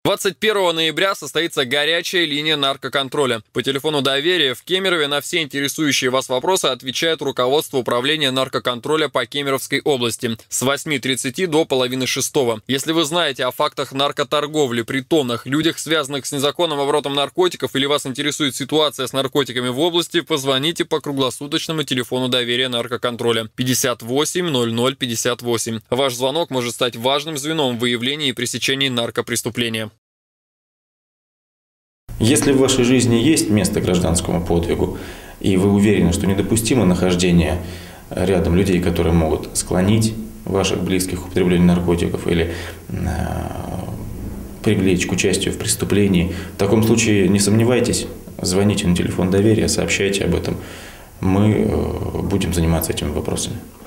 21 ноября состоится горячая линия наркоконтроля. По телефону доверия в Кемерове на все интересующие вас вопросы отвечает руководство управления наркоконтроля по Кемеровской области с 8:30 до 5:30. Если вы знаете о фактах наркоторговли, притонах, людях, связанных с незаконным оборотом наркотиков, или вас интересует ситуация с наркотиками в области, позвоните по круглосуточному телефону доверия наркоконтроля 58 00 58. Ваш звонок может стать важным звеном в выявлении и пресечении наркопреступления. Если в вашей жизни есть место гражданскому подвигу, и вы уверены, что недопустимо нахождение рядом людей, которые могут склонить ваших близких к употреблению наркотиков или привлечь к участию в преступлении, в таком случае не сомневайтесь, звоните на телефон доверия, сообщайте об этом. Мы будем заниматься этими вопросами.